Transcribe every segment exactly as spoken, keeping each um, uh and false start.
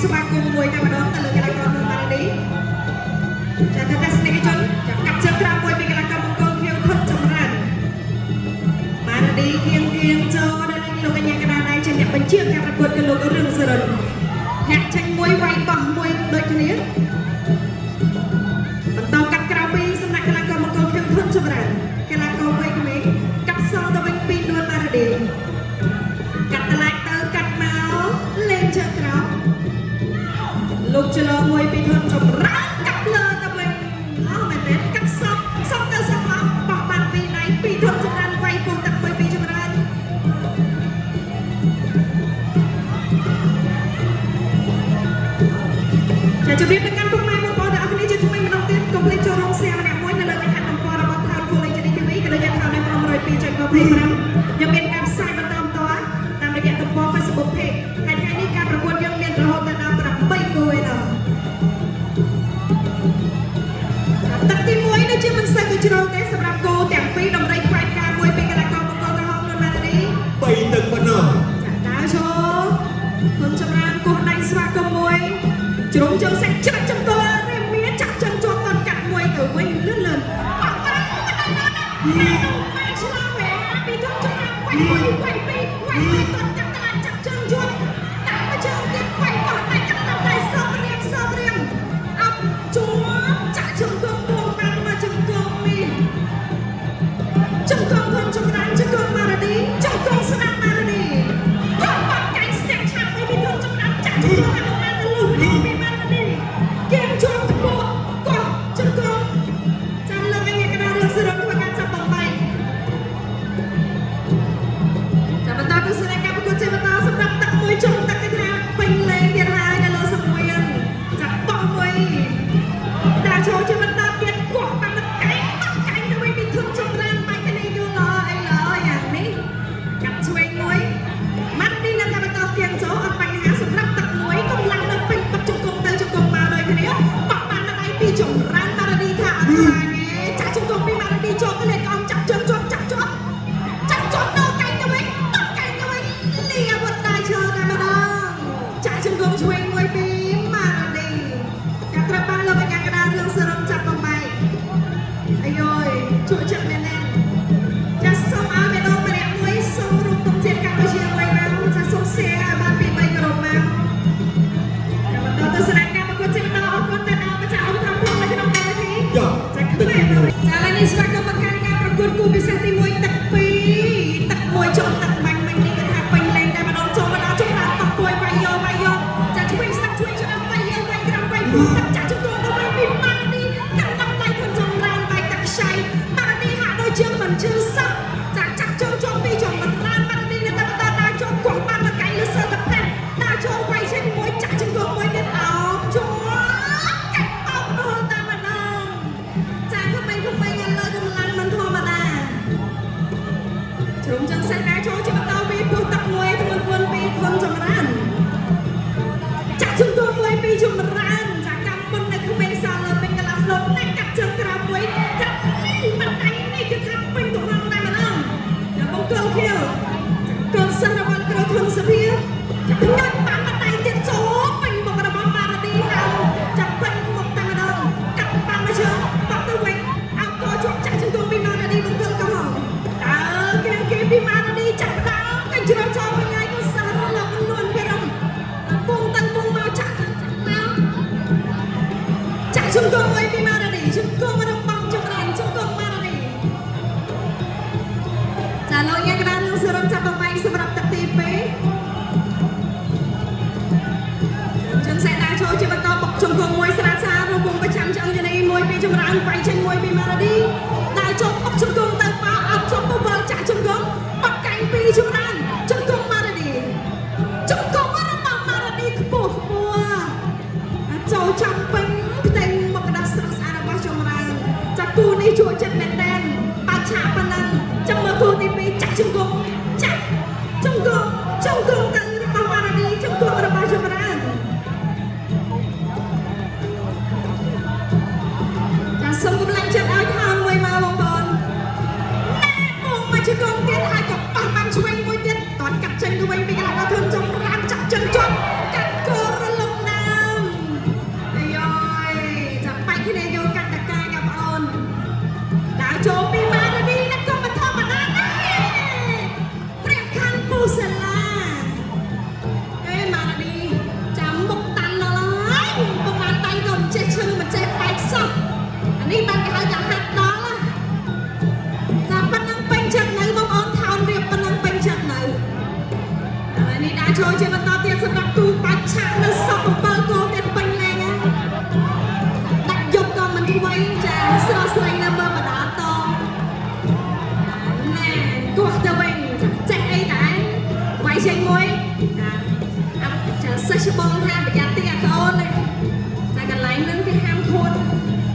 ស្វាគមន៍មួយតែម្ដងទៅលើកីឡាករនៅម៉ារ៉ាឌីចាតែស្នេហ៍ជនកាប់ជើងក្រោមមួយពីកីឡាករបង្គោលខៀវធុនចម្រើនម៉ារ៉ាឌីគៀងគៀងចូលដល់លោកកញ្ញាកណ្ដាលដៃជាអ្នកបញ្ជាការប្រកួតគឺលោករឿងសរិនអ្នកចាញ់មួយវាយបោះមួយដូចគ្នាបន្តកាត់ក្រៅពីសំណាក់កីឡាករបង្គោលខៀវធុនចម្រើនកីឡាករវ័យក្មេងកាត់សងទៅវិញពីនួនម៉ារ៉ាឌីកាត់តឡាច់ទៅកាត់មកលេងជើងក្រោមលោកចលមួយពីធុនចម្រើនកាត់លើទៅវិញអស់មែនទេកាត់សងសងទៅសងមកបោះបានពីដៃពីធុនចម្រើនវាយពុំទឹកមួយពីចម្រើនចាជម្រាបទៅកាន់ពុកម៉ែបងប្អូនទាំងអស់គ្នាជាថ្មីម្ដងទៀតកុំភ្លេចចូលរួម share ម្នាក់មួយនៅលើគេហទំព័ររបស់ Town Full េជ ឌី ទី វី ក៏ដូចជា Town មួយ មួយ ពីរ ចុច ยี่สิบห้า យើងមានការផ្សាយបន្តបន្តតាមរយៈទំព័រ Facebook Page ហើយថ្ងៃនេះការប្រកួតយើងមានរហូតដល់ប្រាំបីគូឯណោះទឹកទីមួយនេះជាមិនស្ទើរទៅជ្រៅទេសម្រាប់គូទាំងពីរដំរីខ្វែងការមួយពីកីឡាករបង្គោលក្រហមនៅម៉ារ៉ាឌីបីទឹកប៉ុណ្ណោះចាដើរចូលហ៊ុនចម្រើនគោះដៃស្វាគមន៍មួយជ្រុំជើងសាច់ច្រាច់ចំទល់រៀមមានចាក់chânជាប់តកាត់មួយទៅវិញលឿនលឿនបាក់បាក់មិនដល់ដល់តែឆ្លងវែពីធំចម្រើនវាយមួយវាយពីរវាយពីរតកាត់តឡាចាក់chânជាប់ដាក់មកជើងទៀតវាយបោះតែកាត់ដល់តែសោរៀមសោរៀមអប់ជាប់ចាក់ជង្គង់ពួងបានមកជង្គង់នេះជង្គង់ធំចម្រើនជង្គង់ម៉ារ៉ាឌីជង្គង់ស្នាមម៉ារ៉ាឌីគាត់បាត់កែស្ទាក់ឆាប់ពីធំចម្រើនចាក់ជង្គង់ចូលចាំពេញផ្ទៃមកកណ្ដាស់ស្រស់ឆាក់នៅសព7គោលទៀតពេញលេងដាច់យកក៏មិនថ្មីចាស្រស់ស្រីនៅមើលបដាតណែគោះទៅវិញចេះអីដែរវាយចេញមួយអាចាសិស្សបងថាប្រយ័ត្នទីអាកូនតែកន្លែងនឹងគេហាមខួន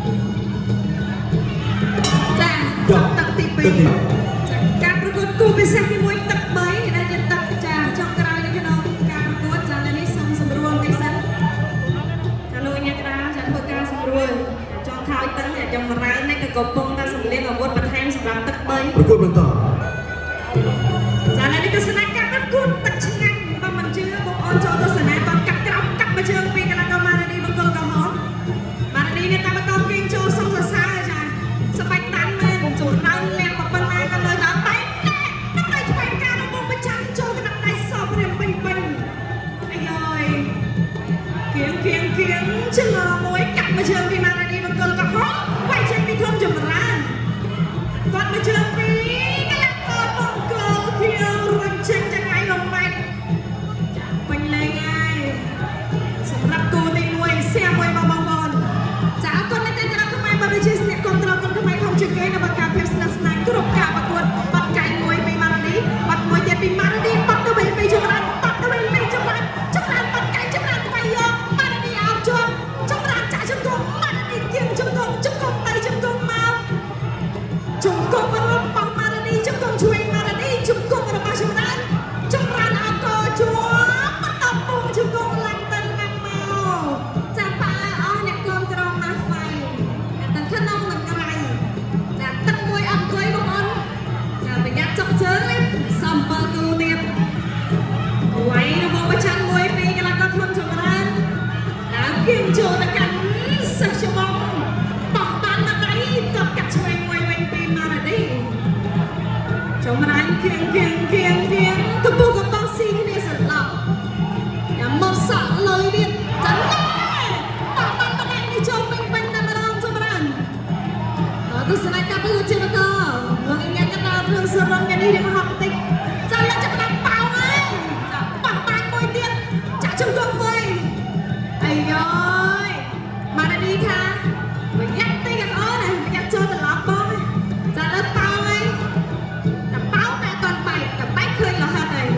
ចាទឹកទីពីរចាការប្រកួតគូពិសេសទីមួយទឹកបីដែលជាទឹកចាចុងក្រោយនៅក្នុងការប្រកួតចានេះសូមសម្រួលតិចសិនចាលោកញ៉ាក្តាចាធ្វើការសម្រួលចង់ខោយទឹកខ្ញុំរើនេះក៏កំពុងតែសម្លៀកអាវុធបន្ថែមសម្រាប់ទឹកបីប្រកួតបន្តចានេះគឺស្នាការប្រកួតទឹកឆ្ងាញ់បើមិនជឿបងអូនចូលទស្សនាតកាត់ក្រោមកាត់មកជើងពីកន្លងម៉ារ៉ានីបង្គោលកំហំម៉ារ៉ានីនេះតែបន្តគេងចូលសុំសរសើរចាសបាច់តាន់មែនចូលដើមលះមកប៉ុណ្ណាក៏នៅដល់តែនឹងតែឆ្វេងការរបស់ប្រចាំចូលកណ្ដាប់ដៃសោព្រាមពេញពេញអាយយគៀងគៀងគៀងឆ្លងមួយកាត់មកជើងពីម៉ារ៉ានីបង្គោលកំហំវាយចេញពីធំចម្រើនគាត់មកជើងពីកន្លងបង្គោលគៀងរួចចេញចង្អៃលំបាច់ពេញលេងហើយសម្រាប់គូទីមួយសៀមមួយបងបងបងចាអរគុណអ្នកទាំងអស់ខ្មែរបើដូចជាអ្នកគ្រប់គ្រងគុណខ្មែរផងជាងគេនៅបង្កើតភាពស្និទ្ធស្នាលគ្រប់ការប្រកួតបាត់កាយមួយពីម៉ារ៉ានីបាត់មួយទៀតពីម៉ារ៉ានីបាត់ទៅវិញពីចម្រើនបាត់ទៅវិញពីចម្រើនចម្រើនបាត់កាយចម្រើនទៅយកម៉ារ៉ានីអោបជាប់ចម្រើនចាក់ជង្គង់ម៉ារ៉ានីគៀងជង្គង់ជង្គង់ទៅជង្គង់មកជង្គង់របស់ម៉ារ៉ានីជង្គង់ជួយម៉ារ៉ានីជង្គង់របស់ចម្រើនចម្រើនអោបក៏ជាប់បន្តពុំជង្គង់ឡើងទៅណាស់មកចាប៉ាអស់អ្នកគ្រប់គ្រងណាស់ស្វ័យតែក្នុងនឹងក្រៃចាទឹកមួយអត់អង្គុយបងអូនចាប្រយ័ត្នចុកជើងនេះសំបើគូទៀតវាយរបស់ប្រចាំមួយពីកន្លងក៏ធ្ងន់ចម្រើនដើរគៀងចូលទៅកាន់សិស្សច្បងបោះបានមកដៃក៏កាត់ឆ្វេងមួយវិញពីម៉ារ៉ានីចម្រើនគៀងគៀងគៀងគៀងកំពុងកំពុងស៊ីគ្នាសន្លប់យ៉ាមកសក់លុយទៀតចាណែបោះបានមកដៃនេះចូលពេញពេញតែម្ដងចម្រើនទស្សនៈកាប់ទៅជាបន្តលោកញ៉ាំកណ្ដាលរឿងសរងនេះរៀបហត់បន្តិចចាលោកចាប់ដាក់ប៉ោហើយចាបោះបានមួយទៀតចាក់ជង្គង់មួយអាយយម៉ារ៉ានីថាប្រយ័ត្នតិចអត់អូនប្រយ័ត្នចូលត្រឡប់បងចាលើប៉ោហើយតែប៉ោតែអត់បែកតែបែកឃើញរហ័សហើយ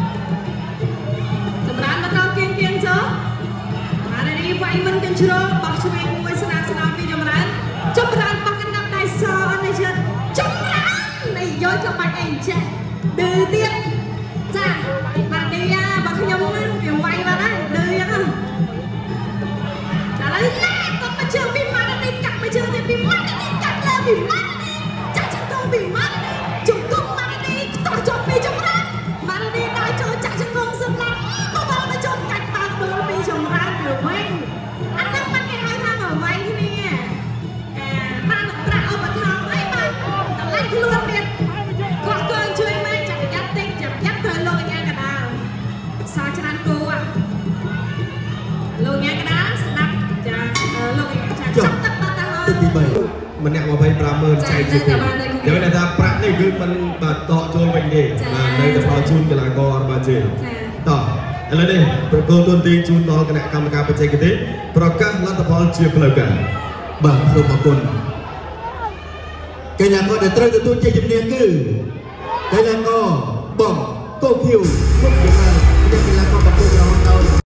ចម្រើនបន្តគៀងគៀងចូលម៉ារ៉ានីវាយមិនទាំងជ្រោបោះឆ្វេងមួយស្នាស្នាពីចម្រើនចម្រើនបោះកណ្ដាប់ដៃសអត់នេះជិតចម្រើននេះយកចាំបាច់អីចេះឌឺទៀតចាម៉ារ៉ានីអាបើខ្ញុំវាវាយបាត់ហើយឌឺយ៉ាងហ្នឹងឥឡូវឡែកគាត់មកជើងពីម៉ារ៉ានីកាត់មកជើងទៅពីម៉ារ៉ានីកាត់លើពីម៉ារ៉ានីចាក់ជង្គង់ពីម៉ារ៉ានីជង្គង់ម៉ារ៉ានីតោះចុះពីចម្រើនម៉ារ៉ានីដល់ចូលចាក់ជង្គង់សម្លាប់មកដល់ទៅចូលកាច់បាល់ដួលពីចម្រើនទៅវិញអាហ្នឹងមិនគេហៅថាមកវាយគ្នាបានប្រាក់ឧបត្ថម្ភអីបានតម្លៃខ្លួនទៀតគាត់ក៏ជួយមកចាក់ប្រយ័ត្នតិចចាក់ប្រយ័ត្នត្រូវលោកញ៉ាកដាលសាច្រើនគូអាលោកញ៉ាកដាលស្ដាប់ចាលោកចាចាប់ទឹកបាត់ទៅហើយទីបីម្នាក់ម្ភៃប្រាំម៉ឺនចែកជាពីរយ៉ាងនេះថាប្រាក់នេះគឺมันបាទតកចូលវិញទេបាទនៅតែផ្ដល់ជូនកីឡាករបាទជឿតោះឥឡូវនេះប្រកួតទូនទីជូនដល់គណៈកម្មការបច្ចេកទេសប្រកាសលទ្ធផលជាផ្លូវការបាទសូមអរគុណកីឡាករដែលត្រូវទទួលជ័យជំនះគឺកីឡាករបងតូឃីវគុកចម្រើនជាកីឡាករប្រកួតរហូតដល់